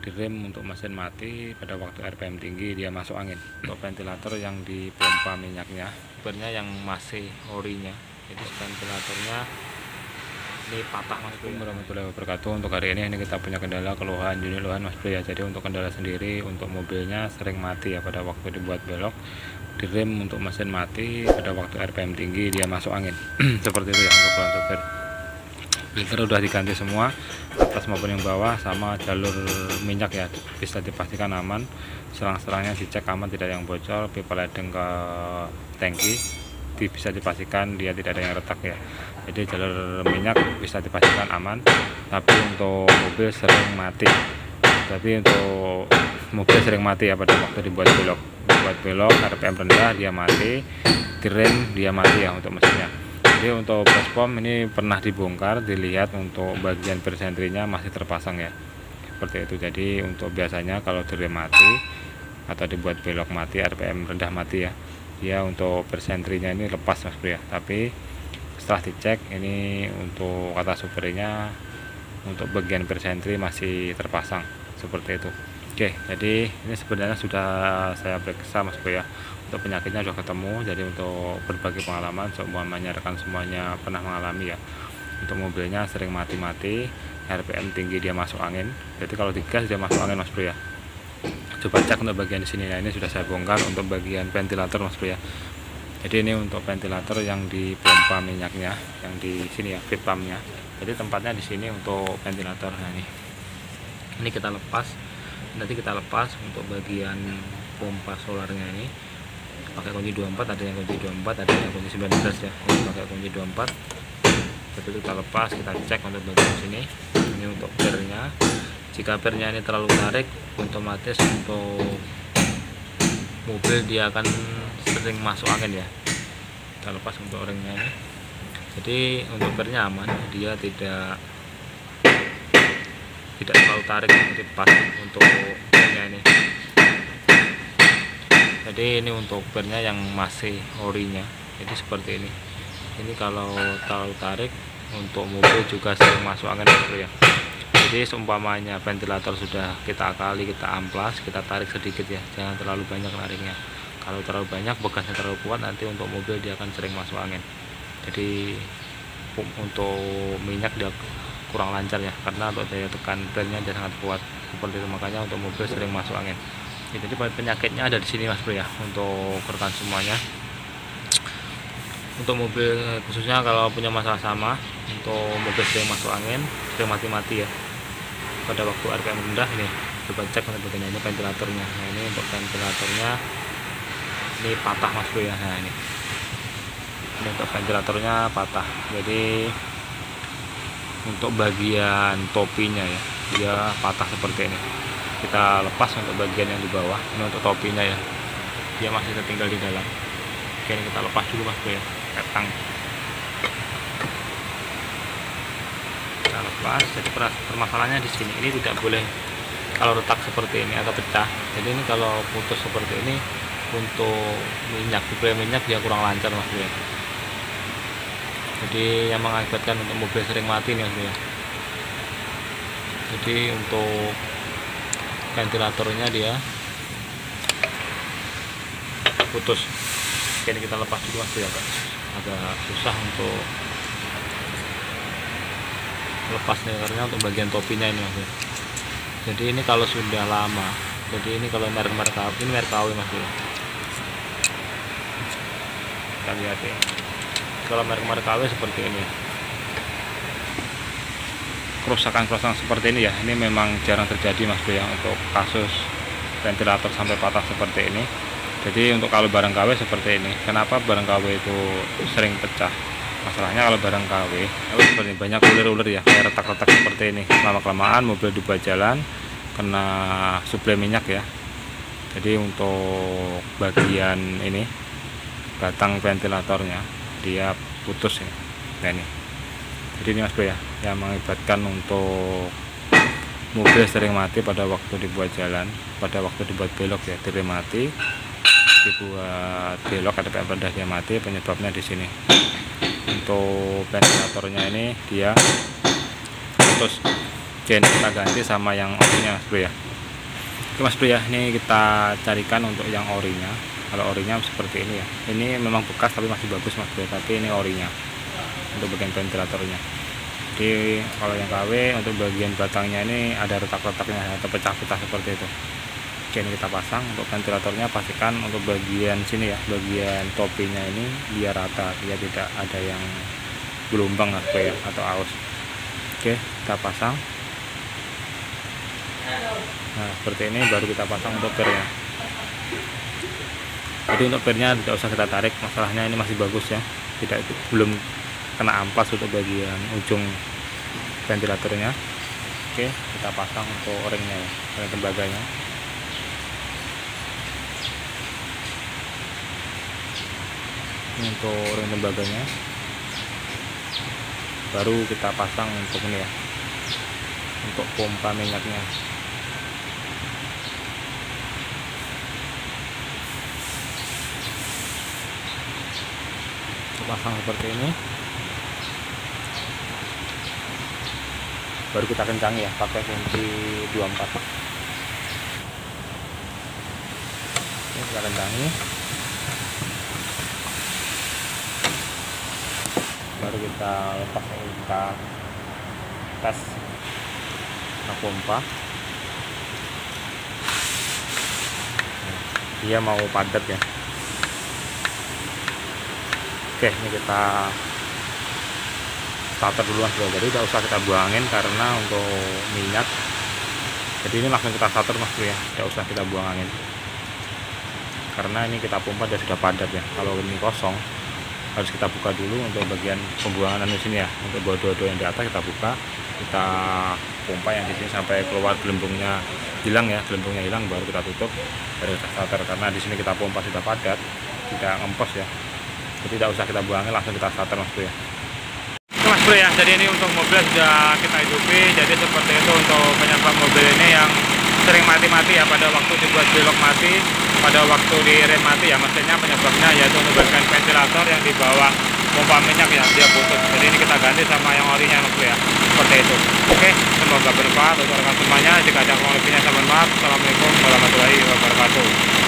direm untuk mesin mati pada waktu RPM tinggi dia masuk angin. Untuk ventilator yang di pompa minyaknya, sebenarnya yang masih orinya, jadi ventilatornya ini patah Mas Bro. Warahmatullahi wabarakatuh. Untuk hari ini kita punya kendala keluhan unit luhan Mas Bro ya. Jadi untuk kendala sendiri, untuk mobilnya sering mati ya pada waktu dibuat belok, direm untuk mesin mati pada waktu RPM tinggi dia masuk angin. Seperti itu ya untuk keluhan sopir. Filter udah diganti semua, atas maupun yang bawah, sama jalur minyak ya bisa dipastikan aman. Selang-selangnya dicek aman, tidak ada yang bocor. Pipa ledeng ke tangki bisa dipastikan dia tidak ada yang retak ya. Jadi jalur minyak bisa dipastikan aman. Tapi untuk mobil sering mati. Tapi untuk mobil sering mati ya pada waktu dibuat belok RPM rendah dia mati, direm dia mati ya untuk mesinnya. Jadi untuk baskom ini pernah dibongkar, dilihat untuk bagian persentrinya masih terpasang ya, seperti itu. Jadi untuk biasanya kalau direm mati atau dibuat belok mati, RPM rendah mati ya, dia untuk persentrinya ini lepas Mas Bro ya. Tapi setelah dicek ini untuk kata supirnya untuk bagian persentri masih terpasang, seperti itu. Oke, jadi ini sebenarnya sudah saya periksa Mas Bro ya. Untuk penyakitnya sudah ketemu. Jadi untuk berbagi pengalaman, semuanya rekan semuanya pernah mengalami ya. Untuk mobilnya sering mati-mati, RPM tinggi dia masuk angin. Jadi kalau digas dia masuk angin Mas Bro ya. Coba cek untuk bagian di sini. Nah, ini sudah saya bongkar untuk bagian ventilator Mas Bro ya. Jadi ini untuk ventilator yang di pompa minyaknya, yang di sini ya, feed pumpnya. Jadi tempatnya di sini untuk ventilator. Nah ini kita lepas. Nanti kita lepas untuk bagian pompa solarnya ini pakai kunci 24, ada yang kunci 24, ada yang kunci 19 ya. Ini pakai kunci 24. Jadi kita lepas, kita cek untuk bagian sini. Ini untuk pernya. Jika pernya ini terlalu tarik, otomatis untuk mobil dia akan sering masuk angin ya. Kita lepas untuk ringnya ini. Jadi untuk pernya aman, dia tidak terlalu tarik, jadi pas untuk pernya ini. Jadi ini untuk pernya yang masih orinya, jadi seperti ini. Ini kalau terlalu tarik untuk mobil juga sering masuk angin ya. Jadi seumpamanya ventilator sudah kita akali, kita amplas, kita tarik sedikit ya, jangan terlalu banyak nariknya. Kalau terlalu banyak, bekasnya terlalu kuat, nanti untuk mobil dia akan sering masuk angin. Jadi untuk minyak dia kurang lancar ya, karena untuk daya tekan pernya dia sangat kuat, seperti itu. Makanya untuk mobil sering masuk angin. Jadi penyakitnya ada di sini Mas Bro ya, untuk rekan semuanya. Untuk mobil khususnya kalau punya masalah sama, untuk mobil sering masuk angin, sering mati-mati ya pada waktu RPM rendah. Ini coba cek untuk bagian ini ventilatornya. Nah ini untuk ventilatornya ini patah Mas Bro ya. Nah ini untuk ventilatornya patah. Jadi untuk bagian topinya ya, dia patah seperti ini. Kita lepas untuk bagian yang di bawah. Ini untuk topinya ya, dia masih tertinggal di dalam. Oke, ini kita lepas dulu Mas Bro ya, ketang. Kita lepas. Jadi permasalahannya di sini, ini tidak boleh kalau retak seperti ini atau pecah. Jadi ini kalau putus seperti ini, untuk minyak, suplai minyak dia kurang lancar Mas Bro ya. Jadi yang mengakibatkan untuk mobil sering mati nih Mas Bro ya. Jadi untuk ventilatornya dia putus. Oke, ini kita lepas dulu Mas Bro ya, agak susah untuk lepasnya karena untuk bagian topinya ini Mas Bro. Jadi ini kalau sudah lama, jadi ini kalau merek-merek ini merek KW Mas Bro. Kita lihat ya, kalau merek-merek KW seperti ini ya. Kerusakan seperti ini ya, ini memang jarang terjadi Mas Bro ya, untuk kasus ventilator sampai patah seperti ini. Jadi untuk kalau barang KW seperti ini, kenapa barang KW itu sering pecah? Masalahnya kalau barang KW seperti banyak ulir-ulir ya, kayak retak-retak seperti ini. Lama-kelamaan mobil dibuat jalan, kena suplai minyak ya. Jadi untuk bagian ini, batang ventilatornya dia putus ya. Nah ini. Jadi ini Mas Bro ya, yang mengakibatkan untuk mobil sering mati pada waktu dibuat jalan, pada waktu dibuat belok ya, direm mati, dibuat belok RPM rendah dia mati. Penyebabnya di sini. Untuk ventilatornya ini dia putus, jadi kita ganti sama yang orinya Mas Bro ya. Oke Mas Bro ya, ini kita carikan untuk yang orinya. Kalau orinya seperti ini ya, ini memang bekas tapi masih bagus Mas Bro, tapi ini orinya untuk bagian ventilatornya. Jadi kalau yang KW untuk bagian belakangnya ini ada retak-retaknya atau pecah-pecah seperti itu. Oke, ini kita pasang. Untuk ventilatornya pastikan untuk bagian sini ya, bagian topinya ini biar rata, dia tidak ada yang gelombang Mas Bro ya, atau aus. Oke, kita pasang. Nah seperti ini baru kita pasang untuk pernya. Jadi untuk pernya tidak usah kita tarik, masalahnya ini masih bagus ya, belum kena ampas untuk bagian ujung ventilatornya. Oke, kita pasang untuk o-ringnya ya, ring tembaganya. Ini untuk ring tembaganya. Baru kita pasang untuk ini ya, untuk pompa minyaknya. Pasang seperti ini, baru kita kencangi ya pakai kunci 24. Ini kita kencangi, baru kita lepas, kita tes pompa. Dia mau padat ya. Oke, ini kita starter duluan Bro. Jadi tidak usah kita buangin karena untuk minyak. Jadi ini langsung kita starter Mas Bro ya, tidak usah kita buang angin. Karena ini kita pompa dia sudah padat ya. Kalau ini kosong harus kita buka dulu untuk bagian pembuangan di sini ya. Untuk bodo-bodo yang di atas kita buka, kita pompa yang di sini sampai keluar gelembungnya hilang ya, gelembungnya hilang baru kita tutup, baru kita starter. Karena di sini kita pompa sudah padat, tidak ngempos ya. Jadi tidak usah kita buangin, langsung kita starter Mas Bro ya. Oke Mas Bro ya, jadi ini untuk mobil sudah kita hidupi. Jadi seperti itu untuk penyebab mobil ini yang sering mati-mati ya, pada waktu dibuat belok mati, pada waktu di rem mati ya. Maksudnya penyebabnya yaitu untuk bagian ventilator yang di bawah pompa minyak ya, dia putus. Jadi ini kita ganti sama yang orinya Mas Bro ya, seperti itu. Oke, semoga bermanfaat untuk rekan semuanya. Jika ada kurang lebihnya saya mohon maaf. Assalamualaikum warahmatullahi wabarakatuh.